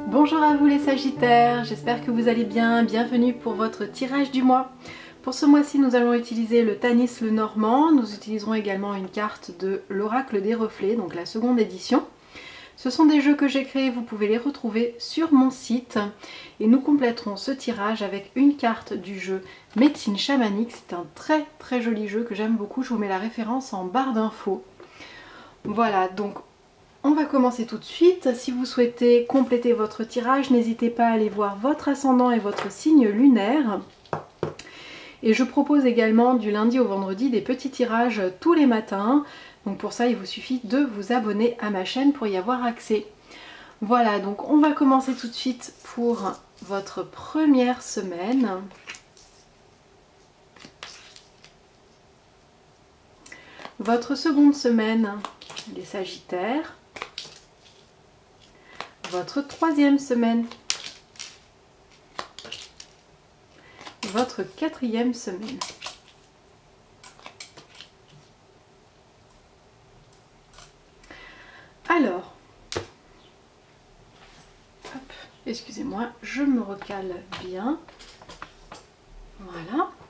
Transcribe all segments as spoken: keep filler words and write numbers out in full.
Bonjour à vous les Sagittaires, j'espère que vous allez bien, bienvenue pour votre tirage du mois. Pour ce mois-ci, nous allons utiliser le Tanis le Normand, nous utiliserons également une carte de l'Oracle des Reflets, donc la seconde édition. Ce sont des jeux que j'ai créés, vous pouvez les retrouver sur mon site. Et nous compléterons ce tirage avec une carte du jeu Médecine Chamanique. C'est un très très joli jeu que j'aime beaucoup, je vous mets la référence en barre d'infos. Voilà, donc on va commencer tout de suite. Si vous souhaitez compléter votre tirage, n'hésitez pas à aller voir votre ascendant et votre signe lunaire. Et je propose également du lundi au vendredi des petits tirages tous les matins. Donc pour ça, il vous suffit de vous abonner à ma chaîne pour y avoir accès. Voilà, donc on va commencer tout de suite pour votre première semaine. Votre seconde semaine, les Sagittaires. Votre troisième semaine. Votre quatrième semaine. Alors, excusez-moi, je me recale bien. Voilà.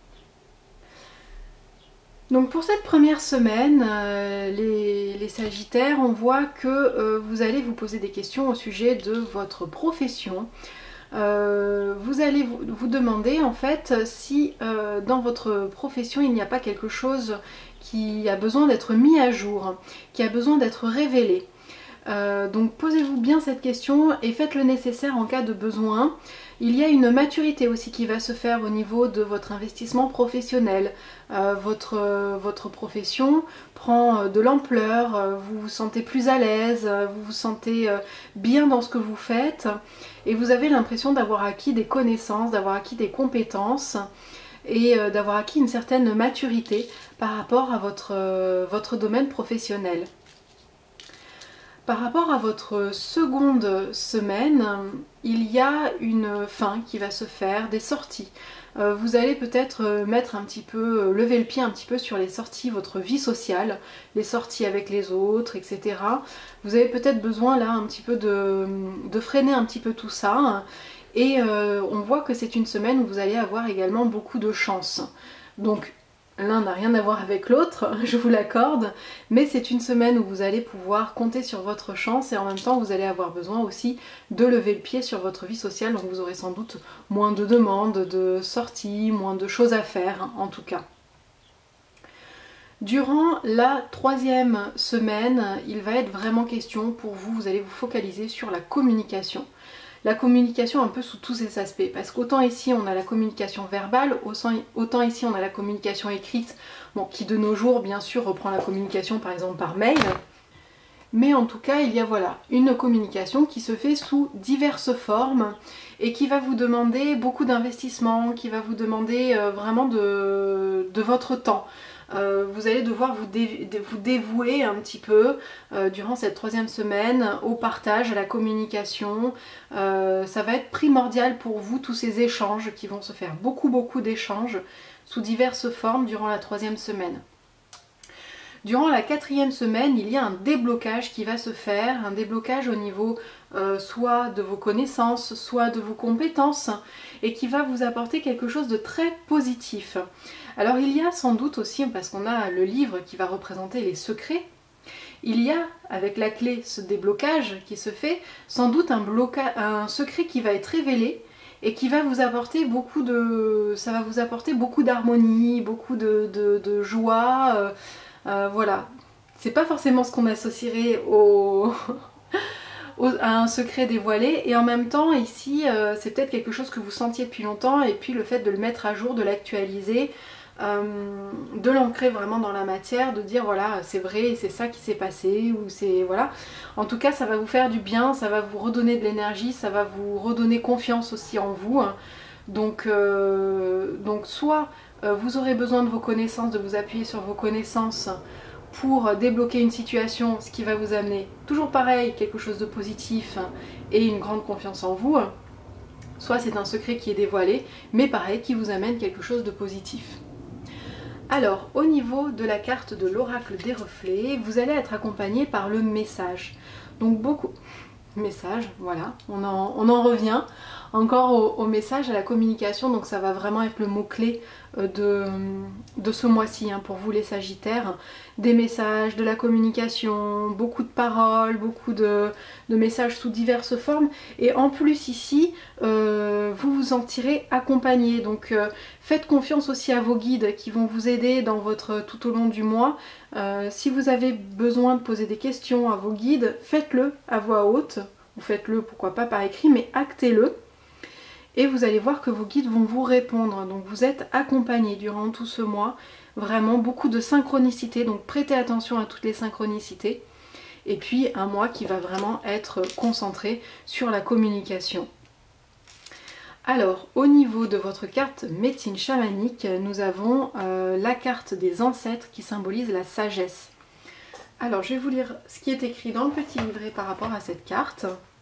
Donc pour cette première semaine, euh, les, les Sagittaires, on voit que euh, vous allez vous poser des questions au sujet de votre profession. Euh, vous allez vous, vous demander en fait si euh, dans votre profession il n'y a pas quelque chose qui a besoin d'être mis à jour, qui a besoin d'être révélé. Euh, donc posez-vous bien cette question et faites le nécessaire en cas de besoin. Il y a une maturité aussi qui va se faire au niveau de votre investissement professionnel. Euh, votre, euh, votre profession prend de l'ampleur, euh, vous vous sentez plus à l'aise, euh, vous vous sentez euh, bien dans ce que vous faites et vous avez l'impression d'avoir acquis des connaissances, d'avoir acquis des compétences et euh, d'avoir acquis une certaine maturité par rapport à votre, euh, votre domaine professionnel. Par rapport à votre seconde semaine, il y a une fin qui va se faire, des sorties. Euh, vous allez peut-être mettre un petit peu, lever le pied un petit peu sur les sorties, votre vie sociale, les sorties avec les autres, et cetera. Vous avez peut-être besoin là un petit peu de, de freiner un petit peu tout ça. Et euh, on voit que c'est une semaine où vous allez avoir également beaucoup de chance. Donc, l'un n'a rien à voir avec l'autre, je vous l'accorde, mais c'est une semaine où vous allez pouvoir compter sur votre chance et en même temps vous allez avoir besoin aussi de lever le pied sur votre vie sociale, donc vous aurez sans doute moins de demandes, de sorties, moins de choses à faire en tout cas. Durant la troisième semaine, il va être vraiment question pour vous, vous allez vous focaliser sur la communication. La communication un peu sous tous ses aspects, parce qu'autant ici on a la communication verbale, autant ici on a la communication écrite, bon, qui de nos jours bien sûr reprend la communication par exemple par mail, mais en tout cas il y a voilà une communication qui se fait sous diverses formes et qui va vous demander beaucoup d'investissement, qui va vous demander euh, vraiment de, de votre temps. Euh, vous allez devoir vous, dé vous dévouer un petit peu euh, durant cette troisième semaine au partage, à la communication. Euh, ça va être primordial pour vous tous ces échanges qui vont se faire, beaucoup beaucoup d'échanges sous diverses formes durant la troisième semaine. Durant la quatrième semaine, il y a un déblocage qui va se faire, un déblocage au niveau euh, soit de vos connaissances, soit de vos compétences, et qui va vous apporter quelque chose de très positif. Alors il y a sans doute aussi, parce qu'on a le livre qui va représenter les secrets, il y a avec la clé ce déblocage qui se fait, sans doute un, un secret qui va être révélé, et qui va vous apporter beaucoup de, ça va vous apporter beaucoup d'harmonie, beaucoup de, de, de joie. Euh, Euh, voilà, c'est pas forcément ce qu'on associerait au... à un secret dévoilé, et en même temps ici euh, c'est peut-être quelque chose que vous sentiez depuis longtemps, et puis le fait de le mettre à jour, de l'actualiser, euh, de l'ancrer vraiment dans la matière, de dire voilà c'est vrai, c'est ça qui s'est passé, ou c'est voilà, en tout cas ça va vous faire du bien, ça va vous redonner de l'énergie, ça va vous redonner confiance aussi en vous, hein. Donc, euh, donc soit euh, vous aurez besoin de vos connaissances, de vous appuyer sur vos connaissances pour débloquer une situation, ce qui va vous amener toujours pareil, quelque chose de positif et une grande confiance en vous, soit c'est un secret qui est dévoilé, mais pareil, qui vous amène quelque chose de positif. Alors, au niveau de la carte de l'oracle des reflets, vous allez être accompagné par le message. Donc beaucoup, message, voilà, on en, on en revient encore au, au message, à la communication, donc ça va vraiment être le mot-clé de, de ce mois-ci hein, pour vous les Sagittaires. Des messages, de la communication, beaucoup de paroles, beaucoup de, de messages sous diverses formes, et en plus ici, euh, vous vous en tirez accompagné, donc euh, faites confiance aussi à vos guides qui vont vous aider dans votre, tout au long du mois. Euh, si vous avez besoin de poser des questions à vos guides, faites-le à voix haute, ou faites-le pourquoi pas par écrit, mais actez-le. Et vous allez voir que vos guides vont vous répondre. Donc vous êtes accompagné durant tout ce mois. Vraiment beaucoup de synchronicité. Donc prêtez attention à toutes les synchronicités. Et puis un mois qui va vraiment être concentré sur la communication. Alors au niveau de votre carte médecine chamanique, nous avons euh, la carte des ancêtres qui symbolise la sagesse. Alors je vais vous lire ce qui est écrit dans le petit livret par rapport à cette carte.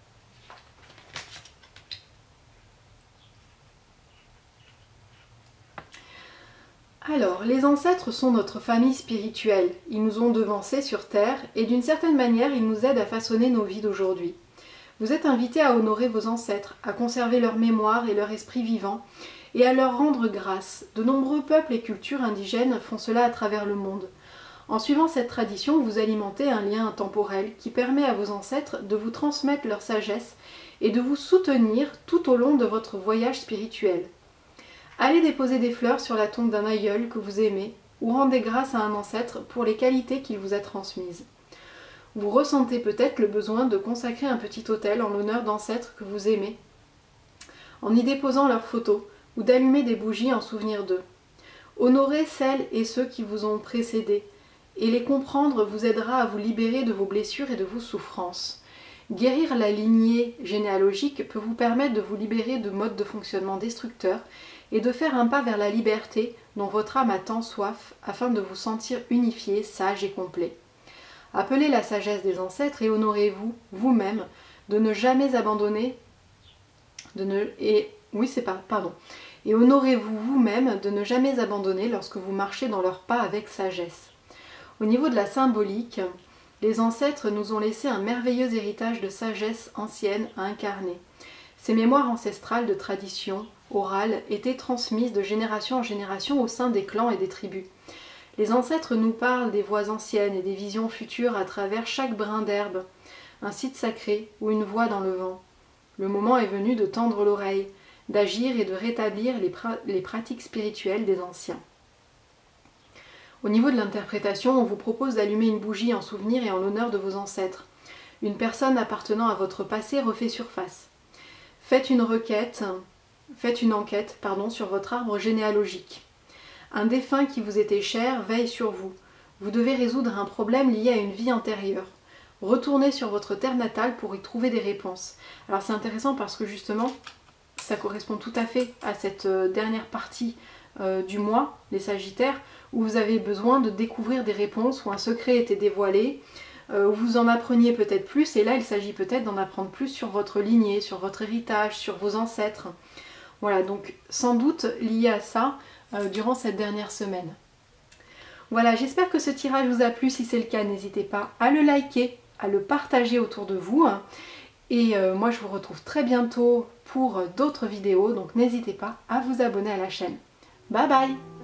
Alors, les ancêtres sont notre famille spirituelle. Ils nous ont devancés sur Terre et d'une certaine manière, ils nous aident à façonner nos vies d'aujourd'hui. Vous êtes invités à honorer vos ancêtres, à conserver leur mémoire et leur esprit vivant et à leur rendre grâce. De nombreux peuples et cultures indigènes font cela à travers le monde. En suivant cette tradition, vous alimentez un lien intemporel qui permet à vos ancêtres de vous transmettre leur sagesse et de vous soutenir tout au long de votre voyage spirituel. Allez déposer des fleurs sur la tombe d'un aïeul que vous aimez ou rendez grâce à un ancêtre pour les qualités qu'il vous a transmises. Vous ressentez peut-être le besoin de consacrer un petit autel en l'honneur d'ancêtres que vous aimez, en y déposant leurs photos ou d'allumer des bougies en souvenir d'eux. Honorez celles et ceux qui vous ont précédés et les comprendre vous aidera à vous libérer de vos blessures et de vos souffrances. Guérir la lignée généalogique peut vous permettre de vous libérer de modes de fonctionnement destructeurs et de faire un pas vers la liberté dont votre âme a tant soif afin de vous sentir unifié, sage et complet. Appelez la sagesse des ancêtres et honorez-vous, vous-même, de ne jamais abandonner, de ne, et, oui, c'est pas, pardon, et honorez-vous vous-même de ne jamais abandonner lorsque vous marchez dans leurs pas avec sagesse. Au niveau de la symbolique, les ancêtres nous ont laissé un merveilleux héritage de sagesse ancienne à incarner. Ces mémoires ancestrales de tradition orale étaient transmises de génération en génération au sein des clans et des tribus. Les ancêtres nous parlent des voies anciennes et des visions futures à travers chaque brin d'herbe, un site sacré ou une voix dans le vent. Le moment est venu de tendre l'oreille, d'agir et de rétablir les, pra les pratiques spirituelles des anciens. Au niveau de l'interprétation, on vous propose d'allumer une bougie en souvenir et en l'honneur de vos ancêtres. Une personne appartenant à votre passé refait surface. Faites une requête, faites une enquête pardon, sur votre arbre généalogique. Un défunt qui vous était cher veille sur vous. Vous devez résoudre un problème lié à une vie antérieure. Retournez sur votre terre natale pour y trouver des réponses. Alors c'est intéressant parce que justement, ça correspond tout à fait à cette dernière partie euh, du mois, les Sagittaires, où vous avez besoin de découvrir des réponses, où un secret était dévoilé, euh, où vous en appreniez peut-être plus, et là il s'agit peut-être d'en apprendre plus sur votre lignée, sur votre héritage, sur vos ancêtres. Voilà, donc sans doute lié à ça euh, durant cette dernière semaine. Voilà, j'espère que ce tirage vous a plu. Si c'est le cas, n'hésitez pas à le liker, à le partager autour de vous. Et euh, moi, je vous retrouve très bientôt pour d'autres vidéos. Donc n'hésitez pas à vous abonner à la chaîne. Bye bye!